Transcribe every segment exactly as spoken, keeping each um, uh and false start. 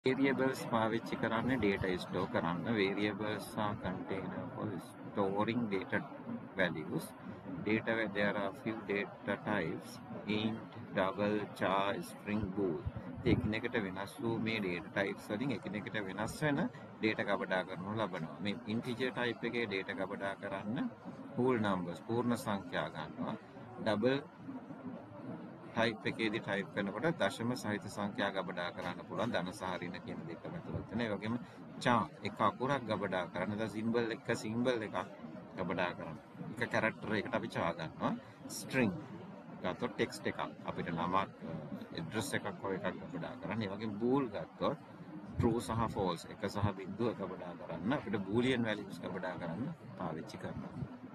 Variables පාවිච්චි කරන්නේ data store කරන්න. Variables are container for storing data values. Data where there are few data types: int, double, char, string, bool. එකිනෙකට වෙනස් වූ මේ data types වලින් එකිනෙකට වෙනස් වෙන data ගබඩා කරනු ලබනවා. මේ integer type එකේ data ගබඩා කරන්න whole numbers පූර්ණ සංඛ්‍යා ගන්නවා. double type එකේදී type කරනකොට දශම සහිත සංඛ්‍යා ගබඩා කරන්න පුළුවන් ධන සහ ඍණ කියන දෙකම ඇතුළත් වෙන. ඒ වගේම char එක අකුරක් ගබඩා කරන්න. දැන් symbol එක symbol එකක් ගබඩා කරන්න. එක character එකකට අපි char ගන්නවා. string ගත්තොත් text එකක් අපිට නමක් address එකක් වගේ එකක් ගබඩා කරන්න. ඒ වගේම bool ගත්තොත් true සහ false එක සහ බිංදුව ගබඩා කරන්න අපිට boolean values ගබඩා කරන්න පාවිච්චි කරනවා.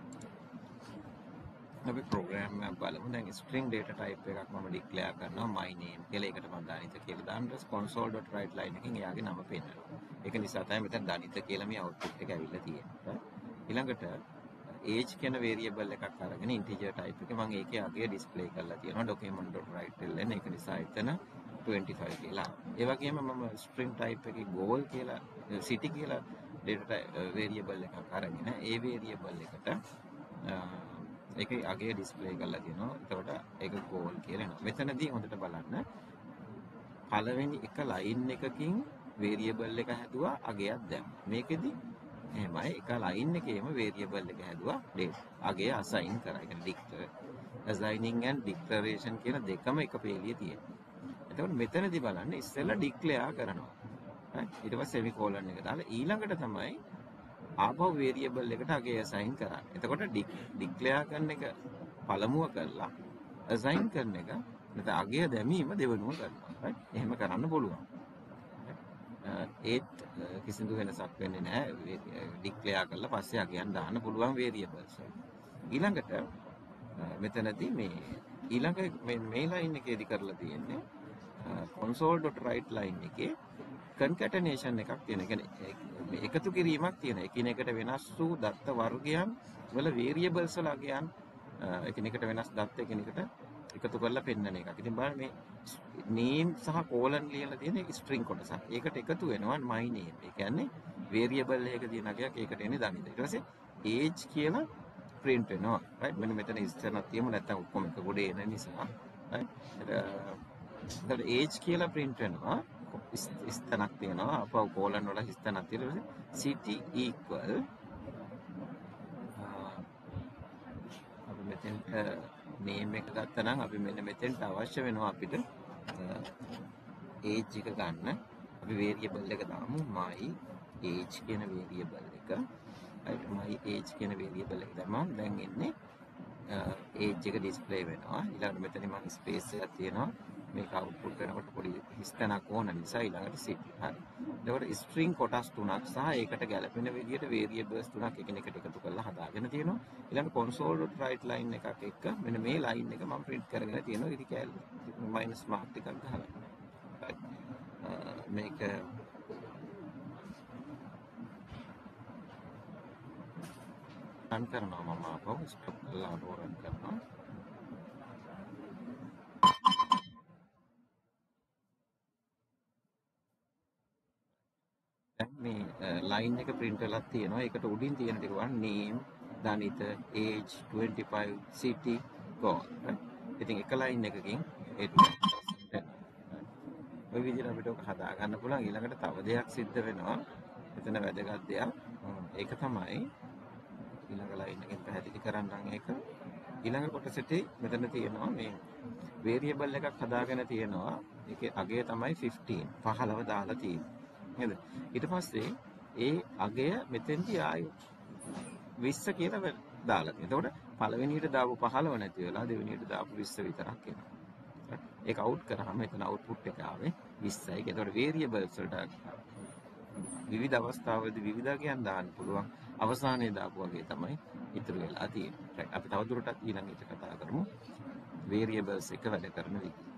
අපි program එකක් බලමු. දැන් string data type එකක් මම declare කරනවා my name කියලා. ඒකට මම දනිත කියලා දාන්න console.write line එකකින් එයාගේ නම පෙන්නනවා. ඒක නිසා තමයි මෙතන දනිත කියලා මේ output එක ඇවිල්ලා තියෙන්නේ. ඊළඟට age කියන variable එකක් අරගෙන integer type එක මම ඒකේ අගය display කරලා තියෙනවා document.write line. ඒක නිසා එතන twenty-five කියලා. ඒ වගේම මම string type එකේ goal කියලා city කියලා data variable එකක් අරගෙන ඒ variable එකට ඒකේ අගය display කරලා තියෙනවා. එතකොට ඒක goal කියලා එනවා. මෙතනදී හොඳට බලන්න. පළවෙනි එක line එකකින් variable එක හැදුවා අගයක් දැම්මා. මේකෙදි එහෙමයි එක line එකේම variable එක හැදුවා date. අගය assign කරා. ඒ කියන්නේ declare assigning and declaration කියන දෙකම එක පේලියේ තියෙනවා. එතකොට මෙතනදී බලන්න ඉස්සෙල්ලා declare කරනවා. right? ඊට පස්සේ semicolon එක දාලා ඊළඟට තමයි ආපහු variable එකට අගය assign කරන්නේ. එතකොට declare කරන එක පළමුව කරලා assign කරන එක නැත්නම් අගය දැමීම දෙවෙනුව කරනවා. right? එහෙම කරන්න පුළුවන්. ඒත් කිසිදු වෙනසක් වෙන්නේ නැහැ. declare කරලා පස්සේ අගයන් දාන්න පුළුවන් variables. ඊළඟට මෙතනදී මේ ඊළඟ මේ මේ line එකේදී කරලා තියෙන්නේ console.write line එකේ concatenation එකක් තියෙන. ඒ කියන්නේ එකතු කිරීමක් තියෙන. එකිනෙකට වෙනස් වූ දත්ත වර්ගයන් වල variables වල අගයන් එකිනෙකට වෙනස් දත්ත එකිනෙකට එකතු කරලා පෙන්නන එකක්. ඉතින් බලන්න මේ name සහ colon ලියලා තියෙන string කොටසක්. ඒකට එකතු වෙනවා my name. ඒ කියන්නේ variable එකක තියෙන අගයක් ඒකට එන්නේ දනිත. ඊට පස්සේ age කියලා print වෙනවා. right? මෙන්න මෙතන ඉස්සරහ තියමු නැත්නම් ඔක්කොම එක ගොඩේ එන නිසා. right? එතකොට age කියලා print වෙනවා. ස්තනක් තියෙනවා. අපව colon වල ස්තනක් තියෙනවා. city equal අපි මෙතෙන්ට name එක ගත්තා නම් අපි මෙන්න මෙතෙන්ට අවශ්‍ය වෙනවා අපිට age එක ගන්න. අපි variable එක දාමු my age කියන variable එක. right my age කියන variable එක දැම්මම දැන් එන්නේ age එක display වෙනවා. ඊළඟට මෙතන මම space එකක් තියෙනවා. මේක output කරනකොට පොඩි හිස්තැනක් ඕන නිසා ඊළඟට city. හරි. එතකොට string කොටස් තුනක් සහ ඒකට ගැලපෙන විදිහට variables තුනක් එකිනෙකට එකතු කරලා හදාගෙන තියෙනවා. ඊළඟ console.write line එකක් එක්ක මෙන්න මේ line එක මම print කරගෙන තියෙනවා. ඉතින් කැල් minus mark එකක් ගහලා. right. මේක run කරනවා මම ආපහු stop කරලා ආපහු run කරනවා. දැන් මේ line එක print වෙලා තියෙනවා. ඒකට උඩින් තියෙන ටික වань name, දනිත, age, twenty-five, city, goal. ඉතින් එක line එකකින් ඒ ටික ඔය විදිහට අපිට ඔක හදා ගන්න පුළුවන්. ඊළඟට තව දෙයක් සිද්ධ වෙනවා. එතන වැදගත් දෙයක්. ඒක තමයි ඊළඟ line එකෙන් පැහැදිලි කරන්නම් ඒක. ඊළඟ කොටසෙදී මෙතන තියෙනවා මේ variable එකක් හදාගෙන තියෙනවා. ඒකේ අගය තමයි fifteen. පහළව දාලා තියෙන්නේ. නේද? ඊට පස්සේ ඒ අගය මෙතෙන්දී ආයි විස්ස කියලා දාලා තියෙනවා. එතකොට පළවෙනියට දාපු පහළව නැති වෙලා දෙවෙනියට දාපු විස්ස විතරක් එනවා. ඒක අවුට් කරාම එතන output එක ආවේ විස්සයි. ඒතකොට variables වලට විවිධ අවස්ථාවලදී විවිධ අගයන් දාන්න පුළුවන්. අවසානයේ දාපු වගේ තමයි ඉතුරු වෙලා තියෙන්නේ. අපි තවදුරටත් ඊළඟට කතා කරමු variables එක වැඩ කරන විදිහ.